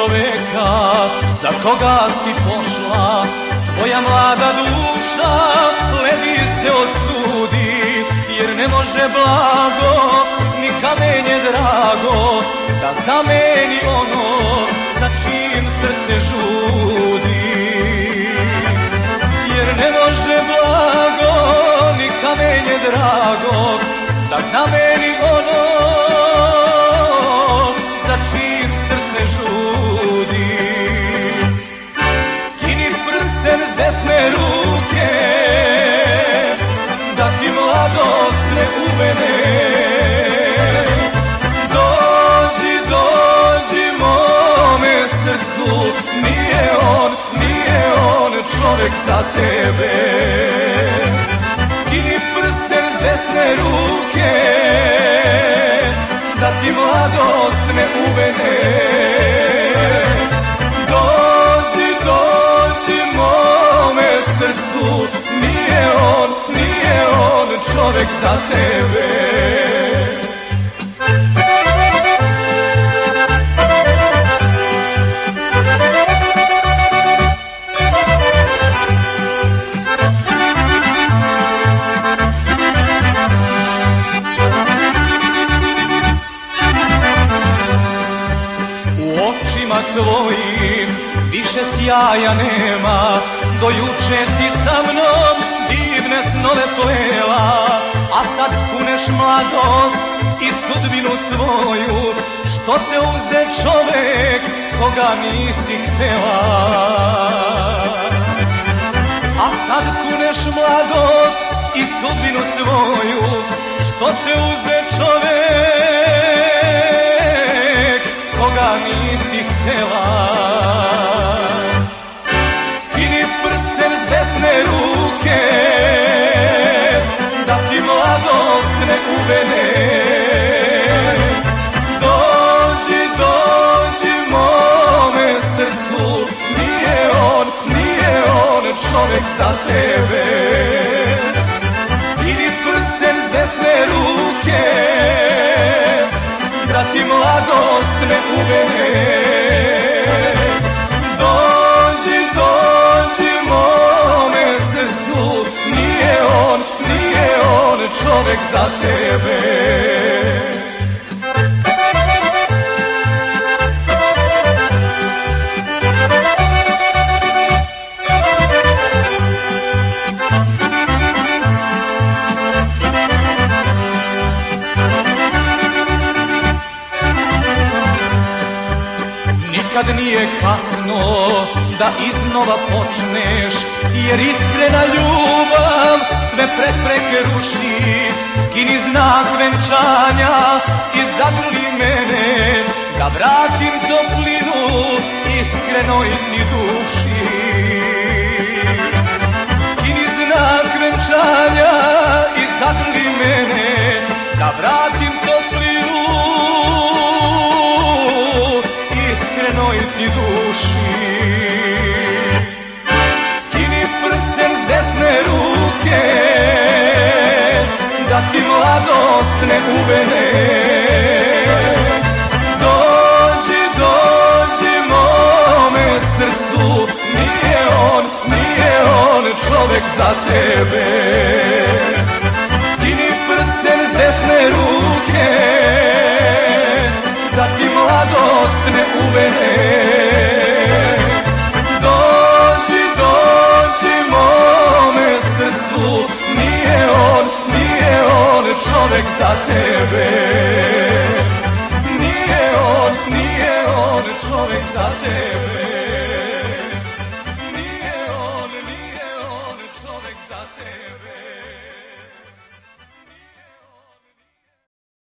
čoveka za koga si pošla. Tvoja mlada duša ledi se od studi, jer ne može blago ni kamenje drago da zameni ono za čim srce žudi. Jer ne može blago ni kamenje drago da zameni ono za čim srce žudi. Skini prsten s desne ruke da ti mladost ne uvene. Dođi, dođi mome srcu, nije on čovek za tebe. Skini prsten s desne ruke da ti mladost ne uvene. Dođi, dođi mome srcu, nije on čovek za tebe. Tvojim više sjaja nema, do juče si sa mnom divne snove plela, a sad kuneš mladost i sudbinu svoju. Što te uze čovek koga nisi htela? A sad kuneš mladost i sudbinu svoju. Što te uze čovek koga nisi htela? Skini prsten s desne ruke da ti mladost ne uvene. Dođi, dođi mome srcu, nije on čovek za tebe. Skini prsten s desne ruke da ti mladost ne uvene. Dođi, dođi mome srcu, nije on čovek za tebe. Nikad nije kasno da iznova počneš, jer iskrena ljubav sve prepreke ruši. Skini znak venčanja i zagrli mene, da vratim toplinu iskrenoj ti duši. Skini znak venčanja i zagrli mene, da vratim toplinu iskrenoj ti duši. Skini prsten s desne ruke da ti mladost ne uvene. Dođi, dođi mome srcu, nije on čovek za tebe. Skini prsten s desne ruke da ti mladost ne uvene. Dođi, dođi mome srcu, nije on čovek za tebe. Nije on čovek za tebe.